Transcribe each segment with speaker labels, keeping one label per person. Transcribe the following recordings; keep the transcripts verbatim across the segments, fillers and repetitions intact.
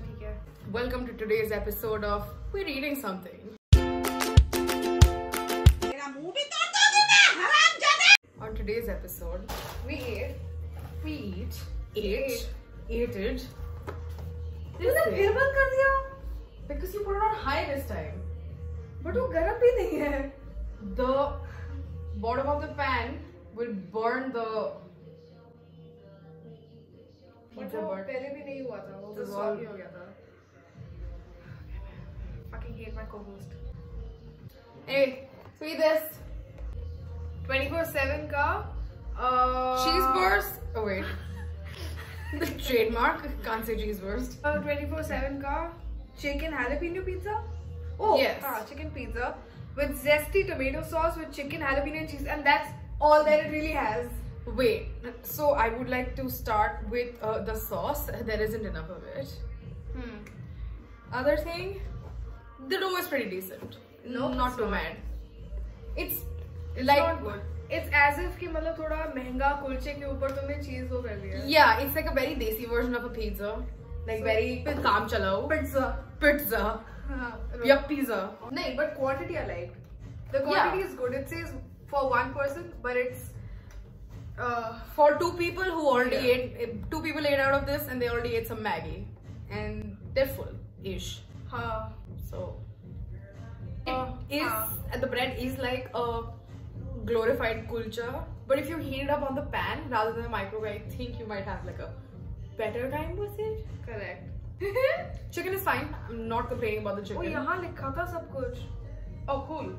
Speaker 1: ठीक है.
Speaker 2: Welcome to today's episode of We're Eating Something. On today's episode,
Speaker 1: We ate.
Speaker 2: we eat, ate, ate it.
Speaker 1: तूने फिर बंद कर दिया?
Speaker 2: Because you put it on high this time.
Speaker 1: But वो गर्म भी नहीं है.
Speaker 2: The bottom of the pan will burn the
Speaker 1: But
Speaker 2: pizza
Speaker 1: वो
Speaker 2: butt.
Speaker 1: पहले भी नहीं हुआ था. वो
Speaker 2: This
Speaker 1: बस
Speaker 2: is all-
Speaker 1: soggy हो गया था. Fucking hate my co-host.
Speaker 2: Hey, so eat this.
Speaker 1: twenty-four seven का uh,
Speaker 2: Cheese burst. Oh wait. The trademark. Can't say cheese burst.
Speaker 1: uh, twenty-four seven का chicken jalapeno pizza. Oh
Speaker 2: Yes.
Speaker 1: हाँ, chicken pizza with zesty tomato sauce with chicken jalapeno and cheese, and that's all that it really has.
Speaker 2: Wait. So I would like to start with uh, the sauce. There isn't enough of it.
Speaker 1: Hmm.
Speaker 2: Other thing, the dough is pretty decent.
Speaker 1: No,
Speaker 2: not
Speaker 1: it's
Speaker 2: too
Speaker 1: not.
Speaker 2: bad. It's,
Speaker 1: It's
Speaker 2: like
Speaker 1: not good. It's as if कि मतलब थोड़ा महंगा कुलचे के ऊपर तुमने चीज वो कर दिया.
Speaker 2: yeah, it's like a very desi version of a pizza. Like
Speaker 1: So,
Speaker 2: very kaam chalao.
Speaker 1: Pizza.
Speaker 2: Pizza.
Speaker 1: हाँ.
Speaker 2: Yeah, pizza.
Speaker 1: नहीं, but quantity I liked. The quantity
Speaker 2: Yeah.
Speaker 1: is good. It says for one person, but it's uh
Speaker 2: For two people who already
Speaker 1: Yeah.
Speaker 2: ate, two people ate out of this and they already ate some Maggie. And they're full-ish.
Speaker 1: हाँ.
Speaker 2: So, it
Speaker 1: Uh,
Speaker 2: is,
Speaker 1: huh.
Speaker 2: the bread is like a glorified kulcha. But if you heat it up on the pan rather than the microwave, I think you might have like a better time with it.
Speaker 1: Correct.
Speaker 2: Chicken is fine. I'm not complaining about the
Speaker 1: वो
Speaker 2: chicken.
Speaker 1: यहाँ लिखा था सब कुछ.
Speaker 2: Oh, cool.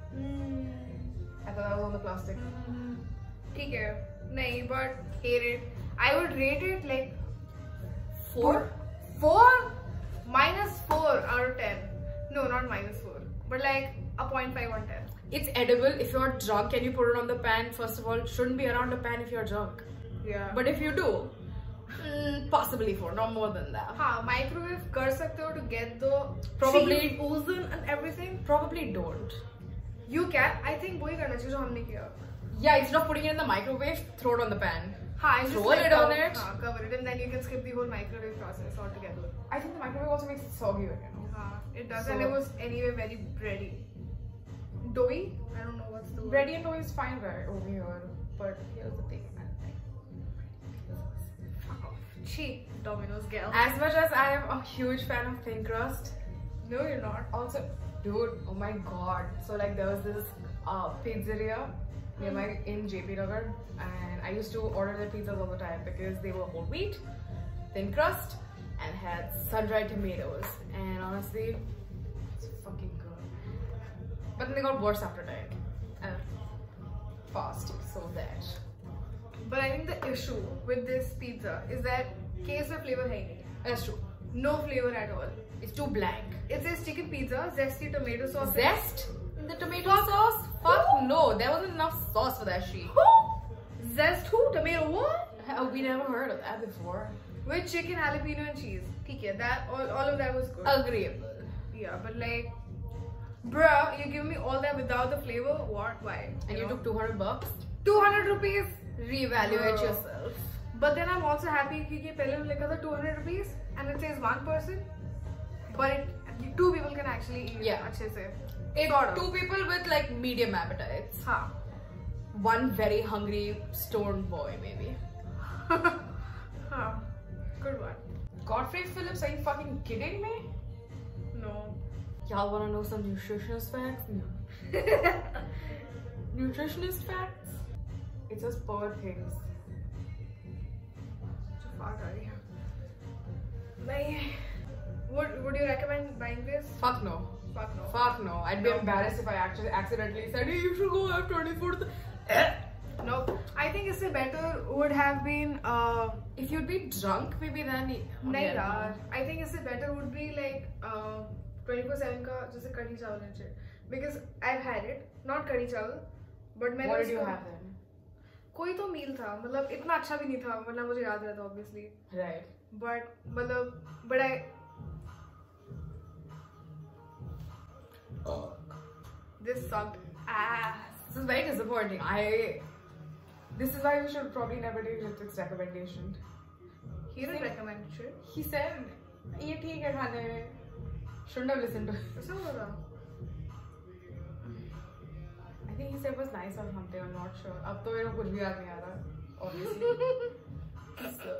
Speaker 2: I thought that was on the plastic.
Speaker 1: ठीक है. नहीं, but hate it. I would rate it like
Speaker 2: Four?
Speaker 1: four minus four out of ten. No, not minus four, but like a point five on ten.
Speaker 2: It's edible if you're drunk and you put it on the pan. First of all, it shouldn't be around the pan if you're drunk.
Speaker 1: Yeah.
Speaker 2: But if you do, mm, possibly four, not more than that.
Speaker 1: हाँ, microwave कर सकते हो to get the
Speaker 2: Probably-
Speaker 1: cheese oozing and everything.
Speaker 2: Probably don't.
Speaker 1: You can. I think वही करना चाहिए जो हमने किया.
Speaker 2: Yeah, instead of putting it in the microwave, throw it on the pan.
Speaker 1: हाँ, and just
Speaker 2: Throw
Speaker 1: like
Speaker 2: it on
Speaker 1: cover-
Speaker 2: it.
Speaker 1: हाँ, cover it, and then you can skip the whole microwave process altogether.
Speaker 2: I think the microwave also makes it soggy, you know.
Speaker 1: हाँ, it does,
Speaker 2: So-
Speaker 1: and it was anyway very bready. Doughy? I don't know what's the word.
Speaker 2: Bready and dough is fine right over here, but here's the thing.
Speaker 1: Fuck off. Cheap Domino's gal.
Speaker 2: As much as I am a huge fan of thin crust,
Speaker 1: No, you're not.
Speaker 2: also, dude, oh my god. So like there was this uh, pizzeria near my in J P Nagar, and I used to order their pizzas all the time because they were whole wheat, thin crust, and had sun-dried tomatoes. And honestly, it's fucking good. But then they got worse after that. And fast, so that.
Speaker 1: But I think the issue with this pizza is that case में flavor है ही नहीं.
Speaker 2: That's true.
Speaker 1: No flavor at all.
Speaker 2: It's too blank.
Speaker 1: It says chicken pizza, zesty tomato sauce.
Speaker 2: Zest in the tomato sauce? Fuck no, there wasn't enough sauce for that shit.
Speaker 1: Who? Zest who? Tomato what?
Speaker 2: Hell, we never heard of that before.
Speaker 1: With chicken, jalapeno and cheese. ठीक है, that all, all of that was good.
Speaker 2: Agreeable.
Speaker 1: Yeah, but like, bruh, you give me all that without the flavor? What? Why?
Speaker 2: And you
Speaker 1: know?
Speaker 2: took two hundred bucks?
Speaker 1: two hundred rupees.
Speaker 2: Reevaluate
Speaker 1: Bro.
Speaker 2: yourself.
Speaker 1: But then I'm also happy कि पहले में लिखा था two hundred rupees and it says one person, but it, two people can actually eat
Speaker 2: Yeah.
Speaker 1: अच्छे से.
Speaker 2: It,
Speaker 1: Sort of.
Speaker 2: two people with like medium appetites.
Speaker 1: हाँ.
Speaker 2: One very hungry stoned boy maybe.
Speaker 1: हाँ. Good one.
Speaker 2: Godfrey Phillips, are you fucking kidding me?
Speaker 1: No.
Speaker 2: Y'all wanna know some nutritionist facts? No. Nutritionist facts? It says per things.
Speaker 1: जो fart आ रही है. नहीं. Would Would you recommend buying this?
Speaker 2: Fuck no.
Speaker 1: Fuck no.
Speaker 2: Fuck no. I'd be
Speaker 1: No.
Speaker 2: embarrassed if I actually accidentally said, hey, you should go have twenty-fourth.
Speaker 1: No. I think इससे better would have been uh.
Speaker 2: If you'd be drunk, maybe then.
Speaker 1: नहीं यार. I think इससे better would be like uh twenty-four seven का जैसे कढ़ी चावल and shit. Because I've had it, not कढ़ी चावल, but मैंने
Speaker 2: What did you
Speaker 1: उसको-
Speaker 2: have then?
Speaker 1: कोई तो मील था, मतलब इतना अच्छा भी नहीं था, मतलब मुझे याद रहता obviously.
Speaker 2: Right.
Speaker 1: But मतलब but I. This sucked ass.
Speaker 2: This is very disappointing. I. This is why we should probably never take Ritik's recommendation.
Speaker 1: He didn't recommend shit.
Speaker 2: He said ये ठीक है खाने में. Shouldn't have listened to it.
Speaker 1: ऐसा हो रहा.
Speaker 2: I think he said it was nice or something. I'm not sure. अब तो मेरे को कुछ भी याद नहीं आ रहा. Obviously. So.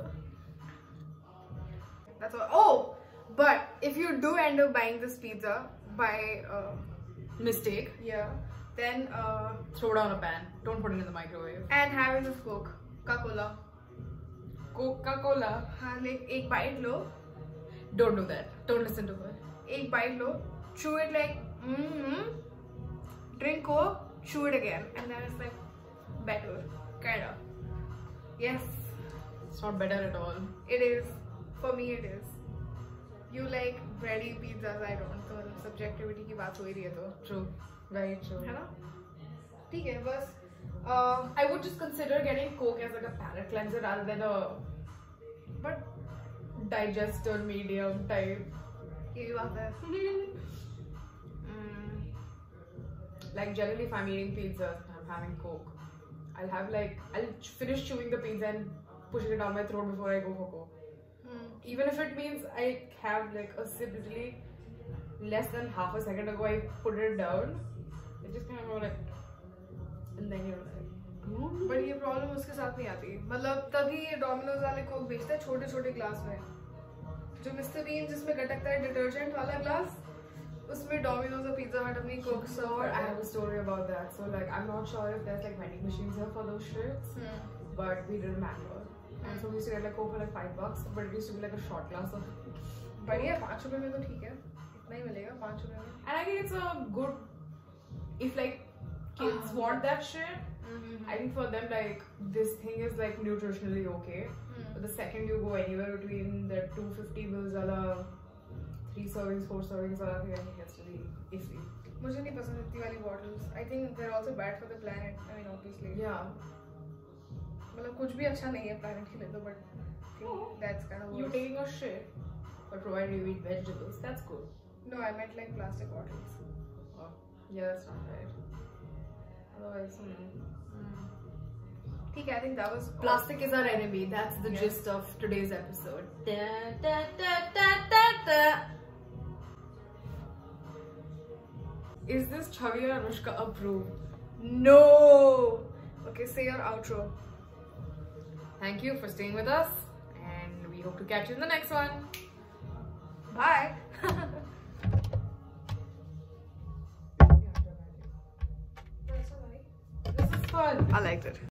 Speaker 1: That's all. Oh, but if you do end up buying this pizza by uh,
Speaker 2: mistake,
Speaker 1: yeah, then uh,
Speaker 2: throw down a pan. Don't put it in the microwave.
Speaker 1: And having this Coke, Coca-Cola.
Speaker 2: Coca-Cola.
Speaker 1: हाँ, like एक bite low.
Speaker 2: Don't do that. Don't listen to her.
Speaker 1: एक bite low. Chew it like mm-hmm. Drink Coke. Chew it again, and then it's like better, kinda. Yes.
Speaker 2: It's not better at all.
Speaker 1: It is. For me, it is. You like bready pizzas, I don't. तो मतलब subjectivity की बात हो ही रही है तो.
Speaker 2: True. Very true.
Speaker 1: है ना? ठीक है बस.
Speaker 2: Uh, I would just consider getting Coke as like a palate cleanser rather than a
Speaker 1: but
Speaker 2: digester medium type.
Speaker 1: ये भी बात है.
Speaker 2: mm. Like generally, if I'm eating pizza, I'm having Coke. I'll have like I'll finish chewing the pizza and pushing it down my throat before I go for Coke.
Speaker 1: Hmm.
Speaker 2: Even if it means I have like a sip literally less than half a second ago, I put it down. It just kind of go like, and then you're like.
Speaker 1: But ये problem उसके साथ नहीं आती. मतलब तभी ये Domino's वाले Coke बेचते हैं छोटे छोटे ग्लास में. जो मिस्टर बीन जिसमें गटकता है डिटर्जेंट वाला ग्लास, उसमें Domino's और Pizza Hut अपनी Coke serve करता है.
Speaker 2: I have a story about that. So like I'm not sure if there's like vending machines here for those shits,
Speaker 1: hmm.
Speaker 2: but we did a manual. And so we used to get like Coke for like five bucks, but it used to be like a short glass of.
Speaker 1: बढ़िया पाँच रुपए में तो ठीक है. इतना ही मिलेगा पाँच रुपए में.
Speaker 2: And I think it's a good, if like kids uh, want that shit.
Speaker 1: Mm-hmm.
Speaker 2: I think for them like this thing is like nutritionally okay. Mm. But the second you go anywhere between the two fifty mils wala, three servings, four servings wala thing, I think it's really iffy.
Speaker 1: मुझे नहीं पसंद इतनी वाली bottles. I think they're also bad for the planet. I mean obviously.
Speaker 2: Yeah.
Speaker 1: मतलब कुछ भी अच्छा नहीं है planet के लिए तो but that's kind of.
Speaker 2: You taking a shit, but provided you eat vegetables, that's good.
Speaker 1: No, I meant like plastic bottles.
Speaker 2: Oh, yeah, that's not right. Otherwise, hmm. Mm.
Speaker 1: I think that was
Speaker 2: plastic is our enemy. That's the
Speaker 1: yes.
Speaker 2: gist of today's episode. Da, da, da, da, da, da. Is this Chhavi or Anoushka approved?
Speaker 1: No. Okay, say your outro.
Speaker 2: Thank you for staying with us, and we hope to catch you in the next one.
Speaker 1: Bye.
Speaker 2: This is fun.
Speaker 1: I liked it.